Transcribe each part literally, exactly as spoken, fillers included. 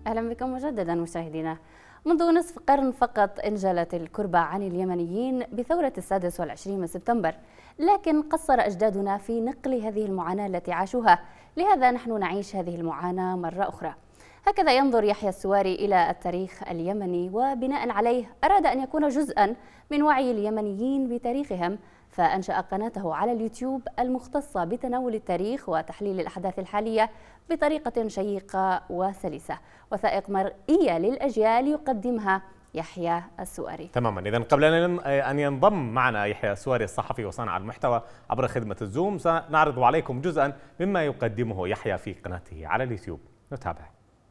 أهلا بكم مجددا مشاهدينا. منذ نصف قرن فقط انجلت الكربة عن اليمنيين بثورة السادس والعشرين من سبتمبر، لكن قصر أجدادنا في نقل هذه المعاناة التي عاشوها، لهذا نحن نعيش هذه المعاناة مرة أخرى. هكذا ينظر يحيى السواري إلى التاريخ اليمني، وبناء عليه أراد أن يكون جزءا من وعي اليمنيين بتاريخهم، فأنشأ قناته على اليوتيوب المختصة بتناول التاريخ وتحليل الأحداث الحالية بطريقة شيقة وسلسة، وثائق مرئية للأجيال يقدمها يحيى السواري. تماما. إذا قبل أن ينضم معنا يحيى السواري الصحفي وصانع المحتوى عبر خدمة الزوم، سنعرض عليكم جزءا مما يقدمه يحيى في قناته على اليوتيوب. نتابع.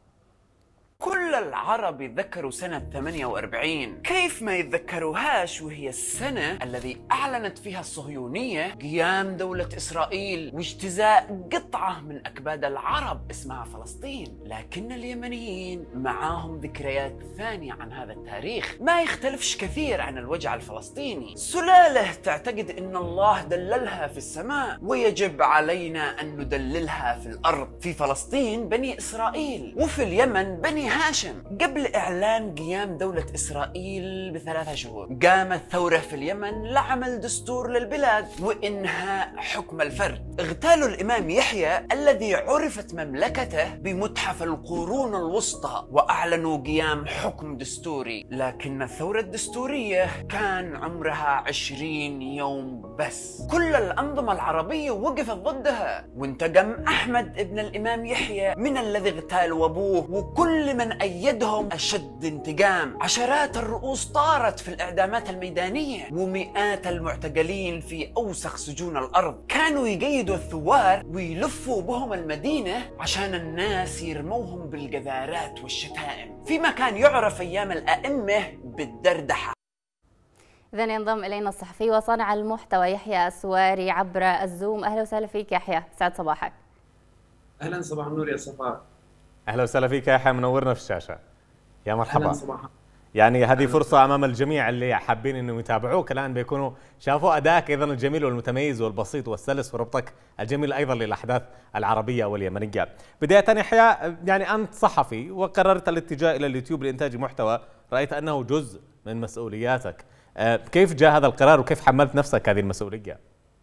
كل العرب يتذكروا سنة ثمانية وأربعين، كيف ما يتذكروهاش وهي السنة الذي أعلنت فيها الصهيونية قيام دولة إسرائيل واجتزاء قطعة من أكباد العرب اسمها فلسطين. لكن اليمنيين معاهم ذكريات ثانية عن هذا التاريخ ما يختلفش كثير عن الوجع الفلسطيني. سلالة تعتقد أن الله دللها في السماء ويجب علينا أن ندللها في الأرض. في فلسطين بني إسرائيل، وفي اليمن بني هاشم. قبل إعلان قيام دولة إسرائيل بثلاثة شهور قامت ثورة في اليمن لعمل دستور للبلاد وإنهاء حكم الفرد. اغتالوا الإمام يحيى الذي عرفت مملكته بمتحف القرون الوسطى وأعلنوا قيام حكم دستوري، لكن الثورة الدستورية كان عمرها عشرين يوم بس. كل الأنظمة العربية وقفت ضدها، وانتقم أحمد ابن الإمام يحيى من الذي اغتال أبوه، وكل من أيدهم أشد انتقام. عشرات الرؤوس طارت في الإعدامات الميدانية، ومئات المعتقلين في أوسخ سجون الأرض. كانوا يقيدوا الثوار ويلفوا بهم المدينة عشان الناس يرموهم بالقذارات والشتائم، فيما كان يعرف أيام الأئمة بالدردحة. إذن ينضم إلينا الصحفي وصانع المحتوى يحيى السواري عبر الزوم. أهلا وسهلا فيك يحيى، سعد صباحك. أهلا، صباح النور يا صفاء. أهلا وسهلا فيك يا يحيى، منورنا في الشاشة. يا مرحبا. أهلا صباحا. يعني هذه فرصة أمام الجميع اللي حابين إنه يتابعوك الآن، بيكونوا شافوا أدائك أيضا الجميل والمتميز والبسيط والسلس وربطك الجميل أيضا للأحداث العربية واليمنية. بداية يحيى، يعني أنت صحفي وقررت الاتجاه إلى اليوتيوب لإنتاج محتوى، رأيت أنه جزء من مسؤولياتك. كيف جاء هذا القرار وكيف حملت نفسك هذه المسؤولية؟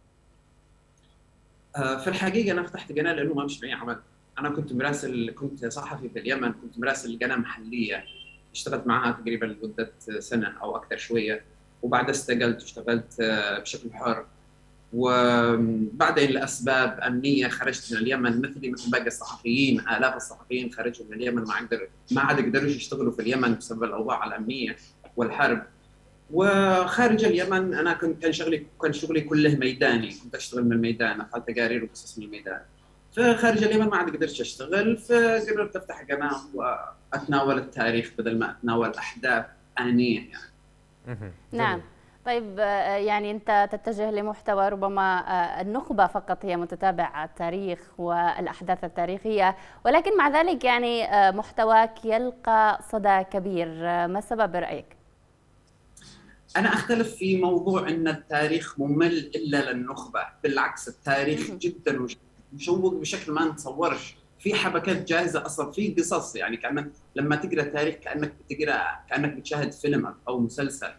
في الحقيقة أنا فتحت قناة لأنه ما مش معي عمل. أنا كنت مراسل، كنت صحفي في اليمن، كنت مراسل قناة محلية اشتغلت معها تقريبا لمدة سنة أو أكثر شوية، وبعدها استقلت واشتغلت بشكل حر، وبعدين لأسباب أمنية خرجت من اليمن مثلي مثل باقي الصحفيين. آلاف الصحفيين خرجوا من اليمن، ما عاد ما عاد يقدروش يشتغلوا في اليمن بسبب الأوضاع الأمنية والحرب. وخارج اليمن أنا كنت كان شغلي كان شغلي كله ميداني، كنت أشتغل من الميدان، أخذت تقارير وقصص من الميدان. فخارج اليمن ما عاد قدرت أشتغل، فقررت أفتح قناة وأتناول التاريخ بدل ما أتناول أحداث آنية يعني. نعم. طيب، يعني أنت تتجه لمحتوى ربما النخبة فقط هي متتابع التاريخ والأحداث التاريخية، ولكن مع ذلك يعني محتواك يلقى صدى كبير، ما السبب برأيك؟ أنا أختلف في موضوع أن التاريخ ممل إلا للنخبة، بالعكس التاريخ جدا مشوق بشكل ما نتصورش، في حبكات جاهزة أصلا، في قصص، يعني كأنك لما تقرأ التاريخ كأنك بتقرأ كأنك بتشاهد فيلم أو مسلسل.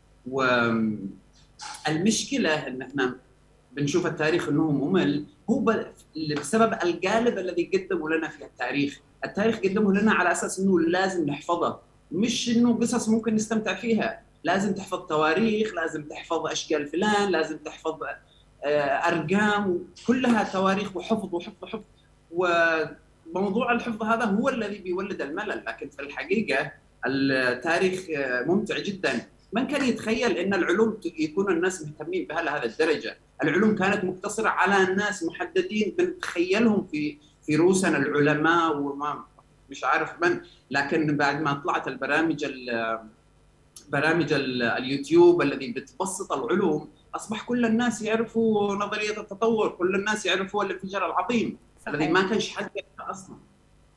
والمشكلة أن احنا بنشوف التاريخ أنه ممل هو بسبب القالب الذي قدمه لنا في التاريخ. التاريخ قدمه لنا على أساس أنه لازم نحفظه، مش أنه قصص ممكن نستمتع فيها. لازم تحفظ تواريخ، لازم تحفظ أشكال فلان، لازم تحفظ أرقام، كلها تواريخ وحفظ وحفظ وحفظ. وموضوع الحفظ هذا هو الذي بيولد الملل، لكن في الحقيقة التاريخ ممتع جدا. من كان يتخيل أن العلوم يكون الناس مهتمين بها لهذه الدرجة؟ العلوم كانت مقتصرة على ناس محددين بنتخيلهم في في رؤوسنا العلماء وما مش عارف من، لكن بعد ما طلعت البرامج برامج اليوتيوب الذي بتبسط العلوم أصبح كل الناس يعرفوا نظرية التطور، كل الناس يعرفوا الانفجار العظيم الذي ما كانش حد يعرفه أصلا.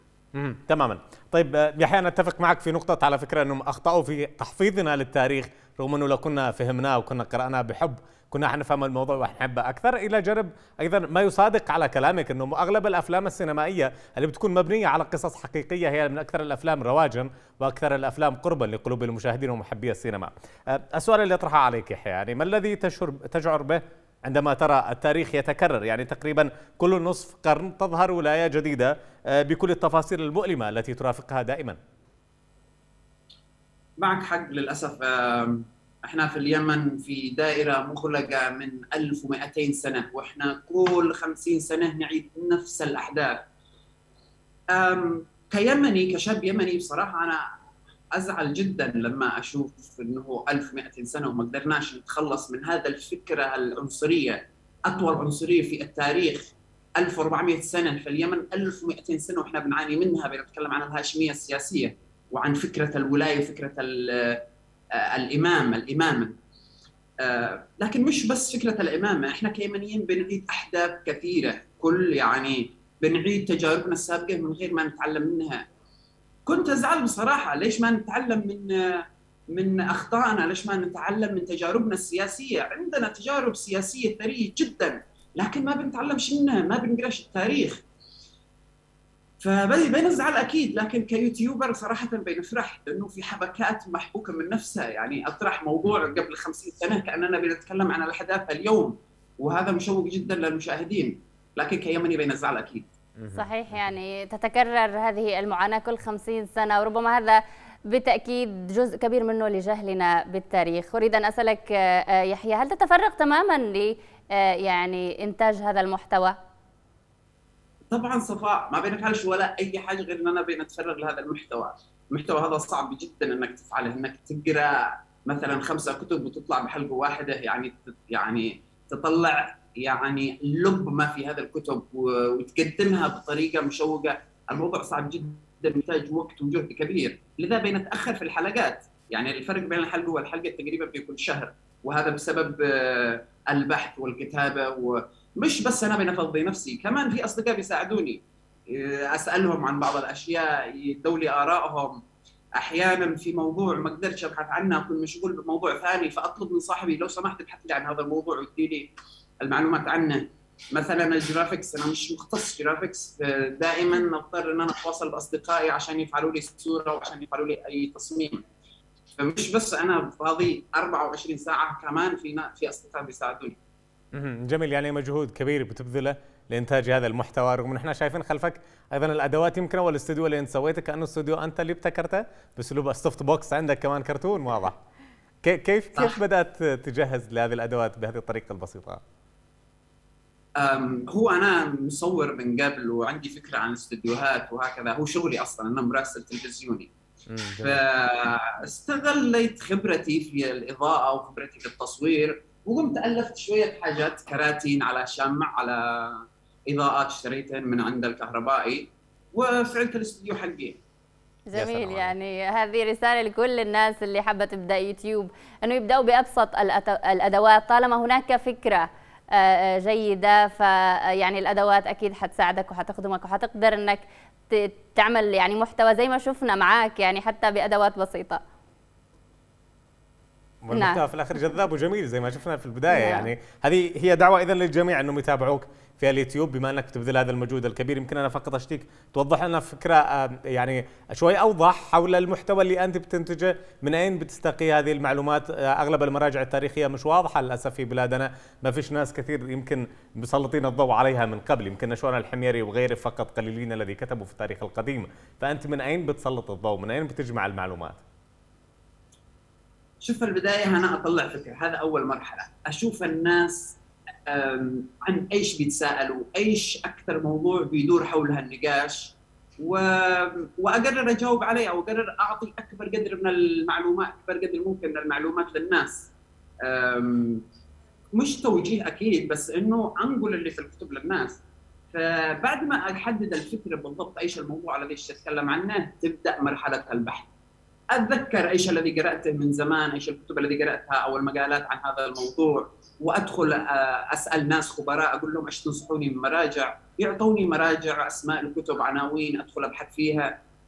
امم تماما. طيب يحيى، أنا أتفق معك في نقطة على فكرة أنهم أخطأوا في تحفيظنا للتاريخ رغم أنه لو كنا فهمناه وكنا قرأناه بحب كنا حنفهم الموضوع وحنحبه أكثر، إلى جانب أيضا ما يصادق على كلامك أنه أغلب الأفلام السينمائية اللي بتكون مبنية على قصص حقيقية هي من أكثر الأفلام رواجا وأكثر الأفلام قربا لقلوب المشاهدين ومحبي السينما. السؤال اللي أطرحه عليك يحيى، يعني ما الذي تشعر تشعر به عندما ترى التاريخ يتكرر؟ يعني تقريبا كل نصف قرن تظهر ولاية جديدة بكل التفاصيل المؤلمة التي ترافقها دائما. معك حق للأسف. احنا في اليمن في دائرة مغلقة من ألف ومئتين سنة، واحنا كل خمسين سنة نعيد نفس الأحداث. كيمني كشاب يمني بصراحة أنا أزعل جدا لما أشوف أنه ألف ومئتين سنة وما قدرناش نتخلص من هذا الفكرة العنصرية، أطول عنصرية في التاريخ. ألف وأربعمئة سنة في اليمن، ألف ومئتين سنة وإحنا بنعاني منها. بنتكلم عن الهاشمية السياسية وعن فكرة الولاية وفكرة الإمام الإمامة. لكن مش بس فكرة الإمامة، إحنا كيمنيين بنعيد أحداث كثيرة، كل يعني بنعيد تجاربنا السابقة من غير ما نتعلم منها. كنت أزعل بصراحة، ليش ما نتعلم من من أخطائنا؟ ليش ما نتعلم من تجاربنا السياسية؟ عندنا تجارب سياسية ثرية جدا لكن ما بنتعلمش منها، ما بنقراش التاريخ. فبنزعل أكيد، لكن كيوتيوبر صراحة بنفرح لأنه في حبكات محبوكة من نفسها. يعني أطرح موضوع قبل خمسين سنة كأننا بنتكلم عن الأحداث اليوم، وهذا مشوق جدا للمشاهدين، لكن كيمني بنزعل أكيد. صحيح، يعني تتكرر هذه المعاناة كل خمسين سنة، وربما هذا بالتأكيد جزء كبير منه لجهلنا بالتاريخ. أريد أن أسألك يحيى، هل تتفرغ تماما ل يعني إنتاج هذا المحتوى؟ طبعا صفاء، ما بنفعلش ولا أي حاجة غير أننا بنتفرغ لهذا المحتوى. المحتوى هذا صعب جدا أنك تفعله، أنك تقرأ مثلا خمسة كتب وتطلع بحلقة واحدة، يعني يعني تطلع يعني لب ما في هذا الكتب وتقدمها بطريقة مشوقة. الموضوع صعب جدا، محتاج وقت وجهد كبير، لذا بنتأخر في الحلقات. يعني الفرق بين الحلقة والحلقة تقريبا بيكون شهر، وهذا بسبب البحث والكتابة. ومش بس أنا بنفضي نفسي، كمان في أصدقاء بيساعدوني، أسألهم عن بعض الأشياء، يدوا لي آرائهم. أحيانا في موضوع ما قدرتش أبحث عنه، أكون مشغول بموضوع ثاني، فأطلب من صاحبي لو سمحت ابحث لي عن هذا الموضوع وادي لي المعلومات عنه. مثلا الجرافيكس، أنا مش مختص جرافيكس، دائما أضطر أن أنا أتواصل بأصدقائي عشان يفعلوا لي صورة وعشان يفعلوا لي أي تصميم. فمش بس أنا فاضي أربعة وعشرين ساعة، كمان في في أصدقاء بيساعدوني. جميل، يعني مجهود كبير بتبذله لإنتاج هذا المحتوى، رغم ان احنا شايفين خلفك ايضا الادوات. يمكن اول استوديو اللي انت سويته كانه استوديو انت اللي ابتكرته باسلوب السوفت بوكس، عندك كمان كرتون واضح. كيف كيف بدات تجهز لهذه الادوات بهذه الطريقه البسيطه؟ هو انا مصور من قبل وعندي فكره عن الاستديوهات وهكذا، هو شغلي اصلا، انا مراسل تلفزيوني. فاستغليت خبرتي في الاضاءه وخبرتي في التصوير، وقمت الفت شويه حاجات، كراتين على شمع على اضاءات اشتريتها من عند الكهربائي، وفعلت الاستديو حقي. جميل، يعني هذه رسالة لكل الناس اللي حابة تبدأ يوتيوب، أنه يبدأوا بأبسط الأدوات طالما هناك فكرة جيدة. فيعني الأدوات أكيد حتساعدك وحتخدمك وحتقدر أنك تعمل يعني محتوى زي ما شفنا معاك، يعني حتى بأدوات بسيطة. والمحتوى نعم. في الأخير جذاب وجميل زي ما شفنا في البداية. نعم. يعني هذه هي دعوة إذن للجميع أنهم يتابعوك في اليوتيوب بما أنك تبذل هذا المجهود الكبير. يمكن أنا فقط أشتيك توضح لنا فكرة يعني شوي أوضح حول المحتوى اللي أنت بتنتجه، من أين بتستقي هذه المعلومات؟ أغلب المراجع التاريخية مش واضحة للأسف في بلادنا، ما فيش ناس كثير يمكن مسلطين الضوء عليها من قبل، يمكن نشوان الحميري وغيره فقط قليلين الذي كتبوا في التاريخ القديم. فأنت من أين بتسلط الضوء؟ من أين بتجمع المعلومات؟ شوف، في البداية أنا أطلع فكرة، هذا أول مرحلة. أشوف الناس عن ايش بيتساءلوا، ايش اكثر موضوع بيدور حولها النقاش، و... واقرر اجاوب عليه، او اقرر اعطي اكبر قدر من المعلومات، اكبر قدر ممكن من المعلومات للناس. مش توجيه اكيد، بس انه انقل اللي في الكتب للناس. فبعد ما احدد الفكره بالضبط ايش الموضوع الذي اتكلم عنه، تبدا مرحله البحث. اتذكر ايش الذي قراته من زمان، ايش الكتب التي قراتها او المقالات عن هذا الموضوع، وادخل اسال ناس خبراء، اقول لهم ايش تنصحوني من مراجع، يعطوني مراجع، اسماء الكتب، عناوين، ادخل ابحث فيها.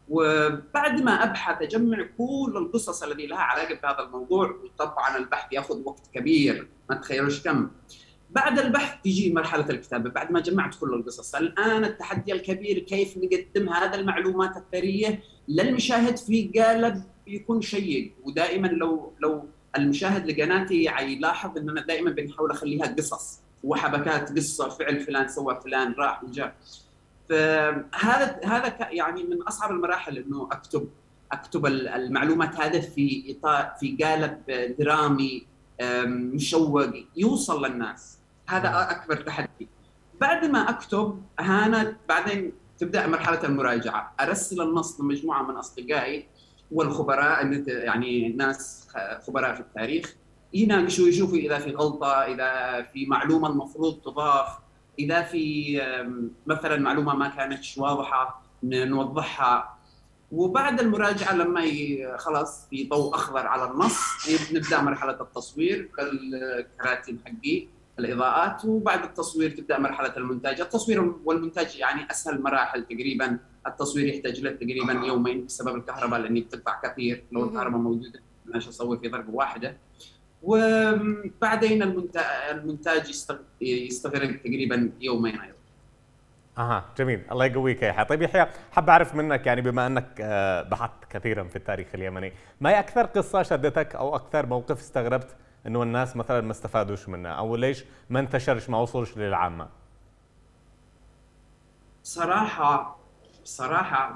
وبعد ما ابحث اجمع كل القصص التي لها علاقه بهذا الموضوع، وطبعا البحث ياخذ وقت كبير ما تخيلوش كم. بعد البحث تجي مرحله الكتابه، بعد ما جمعت كل القصص. الان التحدي الكبير كيف نقدم هذا المعلومات الثريه للمشاهد في قالب يكون شيق. ودائما لو لو المشاهد لقناتي يلاحظ ان انا دائما بنحاول اخليها قصص وحبكات، قصه فعل فلان سوى فلان راح وجاء. فهذا هذا يعني من اصعب المراحل، انه اكتب اكتب المعلومات هذه في اطار في قالب درامي مشوق يوصل للناس. هذا اكبر تحدي. بعد ما اكتب هانت بعدين تبدا مرحله المراجعه، ارسل النص لمجموعه من اصدقائي والخبراء، يعني ناس خبراء في التاريخ، يناقشوا يشوفوا اذا في غلطه، اذا في معلومه المفروض تضاف، اذا في مثلا معلومه ما كانتش واضحه نوضحها. وبعد المراجعه لما خلاص في ضوء اخضر على النص نبدا مرحله التصوير بالكراتين حقي الاضاءات. وبعد التصوير تبدا مرحله المونتاج. التصوير والمونتاج يعني اسهل مراحل تقريبا. التصوير يحتاج له تقريبا يومين بسبب الكهرباء، لاني بتقطع كثير لو الكهرباء موجوده مش اصور في ضربه واحده. وبعدين المونتاج يستغرق تقريبا يومين ايضا. اها جميل، الله يقويك يا يحيى. طيب يحيى، حاب اعرف منك يعني بما انك بحثت كثيرا في التاريخ اليمني، ما هي اكثر قصه شدتك او اكثر موقف استغربت انه الناس مثلا ما استفادوش منه، او ليش ما انتشرش ما وصلش للعامه؟ صراحه صراحه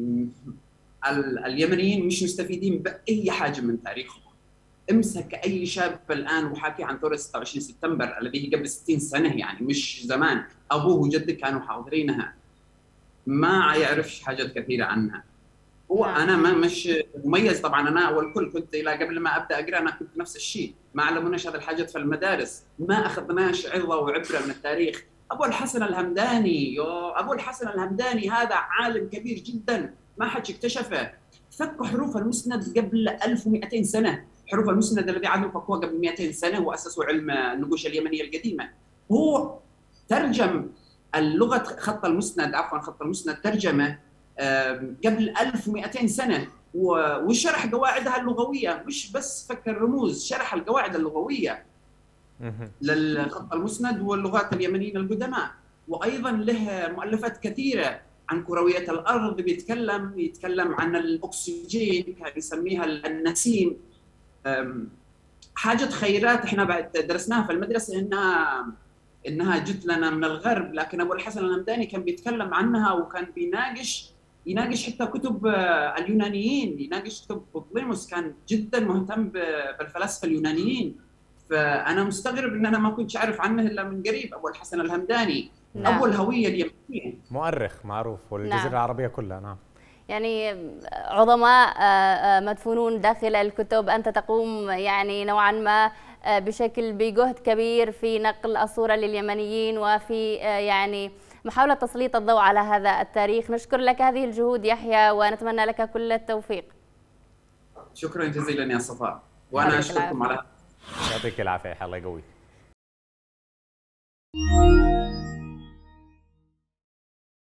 اليمنيين مش مستفيدين باي حاجه من تاريخهم. امسك اي شاب الان وحاكي عن ثوره ستة وعشرين سبتمبر الذي هي قبل ستين سنه، يعني مش زمان، ابوه وجدك كانوا حاضرينها، ما يعرفش حاجات كثيره عنها. هو انا ما مش مميز طبعا، انا والكل كنت الى قبل ما ابدا اقرا انا كنت نفس الشيء، ما علموناش هذه الحاجات في المدارس، ما اخذناش عظه وعبره من التاريخ. ابو الحسن الهمداني، يو ابو الحسن الهمداني هذا عالم كبير جدا ما حد اكتشفه. فك حروف المسند قبل ألف ومئتين سنه، حروف المسند الذي عادوا فكوها قبل مئتين سنه واسسوا علم النقوش اليمنيه القديمه. هو ترجم اللغه خط المسند، عفوا خط المسند ترجمه قبل ألف ومئتين سنه، وشرح قواعدها اللغويه، مش بس فك الرموز، شرح القواعد اللغويه للخط المسند واللغات اليمنيين القدماء. وايضا له مؤلفات كثيره عن كرويه الارض، بيتكلم يتكلم عن الاكسجين، كان يسميها النسيم. حاجه خيرات احنا بعد درسناها في المدرسه انها انها جت لنا من الغرب، لكن ابو الحسن الهمداني كان بيتكلم عنها، وكان بيناقش يناقش حتى كتب اليونانيين، يناقش كتب بطليموس، كان جدا مهتم بالفلاسفه اليونانيين. فانا مستغرب ان انا ما كنتش اعرف عنه الا من قريب. ابو الحسن الهمداني نعم. ابو الهويه اليمنيه، مؤرخ معروف والجزيره نعم. العربيه كلها. نعم، يعني عظماء مدفونون داخل الكتب. أنت تقوم يعني نوعا ما بشكل بجهد كبير في نقل الصورة لليمنيين وفي يعني محاولة تسليط الضوء على هذا التاريخ. نشكر لك هذه الجهود يحيى ونتمنى لك كل التوفيق. شكرا جزيلا يا صفاء، وأنا أشكركم على يعطيك العافية. الله يقويك.